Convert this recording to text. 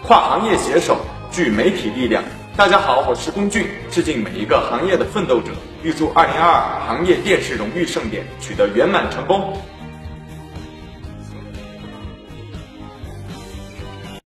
跨行业携手，聚媒体力量。大家好，我是龚俊，致敬每一个行业的奋斗者，预祝2022行业电视荣誉盛典取得圆满成功。